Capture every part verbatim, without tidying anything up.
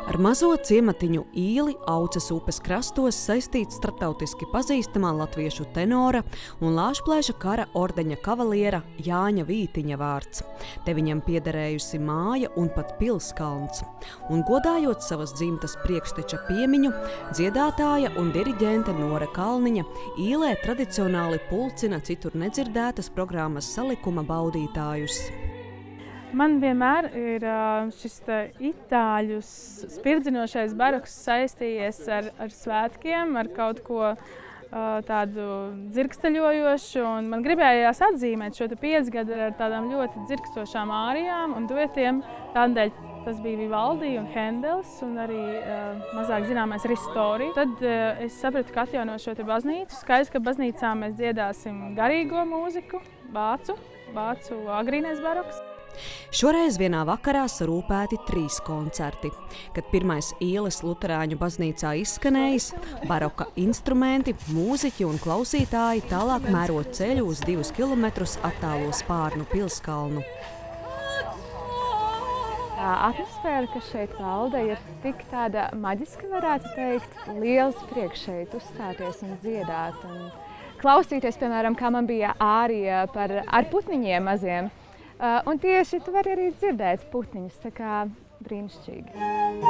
Ar mazo ciematiņu Īli Auces upes krastos saistīts starptautiski pazīstamā latviešu tenora un Lāčplēša kara ordeņa kavaliera Jāņa Vītiņa vārds. Te viņam piederējusi māja un pat pilskalns. Un godājot savas dzimtas priekšteča piemiņu, dziedātāja un diriģente Nora Kalniņa Īlē tradicionāli pulcina citur nedzirdētas programmas salikuma baudītājus. Man vienmēr ir šis itāļu spirdzinošais baroks saistījies ar, ar svētkiem, ar kaut ko tādu dzirksteļojošu. Un man gribējās atzīmēt šo piecgadu ar tādām ļoti dzirkstošām ārijām un duetiem. Tādēļ tas bija Vivaldi un Hendels un arī uh, mazāk zināmais Ristori. Tad uh, es sapratu, ka atjaunot šo te baznīcu. Skaidrs, ka baznīcā mēs dziedāsim garīgo mūziku, vācu, vācu agrīnais baroks. Šoreiz vienā vakarā sarūpēti trīs koncerti. Kad pirmais Īles luterāņu baznīcā izskanējis, baroka instrumenti, mūziķi un klausītāji tālāk mēro ceļu uz divus kilometrus attālo Spārnu pilskalnu. Tā atmosfēra, kas šeit valda, ir tik tāda maģiska, varētu teikt. Liels prieks šeit uzstāties un dziedāt. Un klausīties, piemēram, kā man bija ārija par, ar putniņiem maziem. Uh, un tieši tu vari arī dzirdēt putniņus, tā kā brīnišķīgi.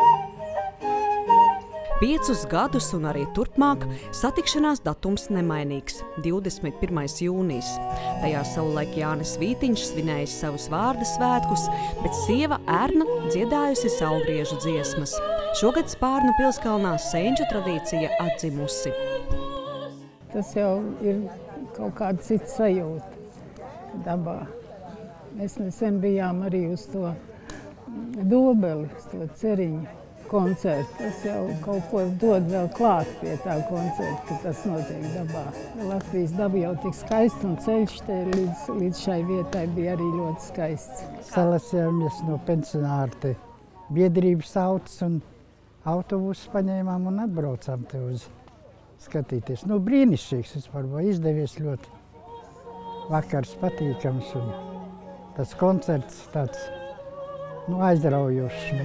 Piecus gadus un arī turpmāk satikšanās datums nemainīgs – divdesmit pirmais jūnijas. Tajā savulaik Jānis Vītiņš svinējis savus vārda svētkus, bet sieva Erna dziedājusi saulgriežu dziesmas. Šogad Spārnu pilskalnā senču tradīcija atdzimusi. Tas jau ir kaut kāda cita sajūta dabā. Mēs nesen bijām arī uz to dobeli, uz to ceriņu koncertu. Tas jau kaut ko dod vēl klāt pie tā koncerta, ka tas notiek dabā. Latvijas daba jau tik skaista un ceļš te līdz, līdz šai vietai bija arī ļoti skaists. Salasījāmies no pensionāra te biedrības autos un autobusu paņēmām un atbraucām te uz skatīties. Nu, brīnišķīgs, vispār bija izdevies ļoti. Vakars patīkams un tas koncerts tāds, nu, aizraujošs.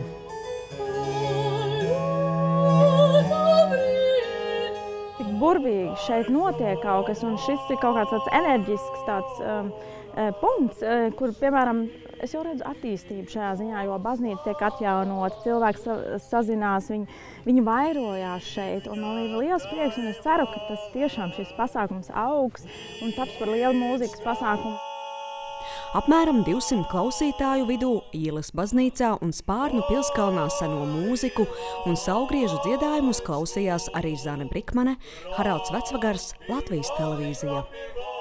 Tik burvīgi šeit notiek kaut kas, un šis ir kaut kāds tāds enerģisks tāds um, punkts, kur, piemēram, es jau redzu attīstību šajā ziņā, jo baznīca tiek atjaunota, cilvēki sa sazinās, viņi, viņi vairojās šeit, un man ir liels prieks, un es ceru, ka tas tiešām šis pasākums augs un taps par lielu mūzikas pasākumu. Apmēram divsimt klausītāju vidū Īles baznīcā un Spārnu pilskalnā seno mūziku un saulgriežu dziedājumus klausījās arī Zane Brikmane, Haralds Vecvagars, Latvijas televīzija.